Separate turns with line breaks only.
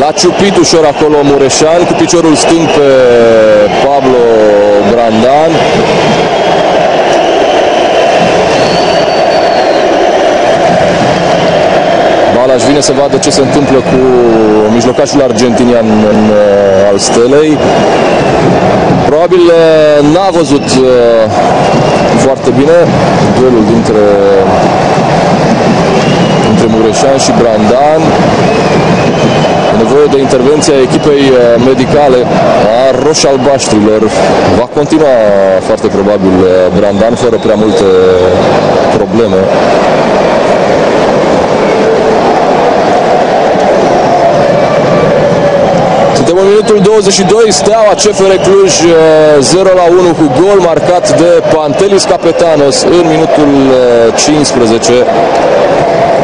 A ciupit ușor acolo Mureșan cu piciorul stâng pe Pablo Brandan. Balaș vine să vadă ce se întâmplă cu mijlocașul argentinian al Stelei. Probabil n-a văzut foarte bine duelul dintre Mureșan și Brandan. Nevoie de intervenția echipei medicale a roș-albaștrilor. Va continua foarte probabil Brandan fără prea multe probleme. Suntem în minutul 22, Steaua CFR Cluj 0-1 cu gol marcat de Pantelis Capetanos în minutul 15.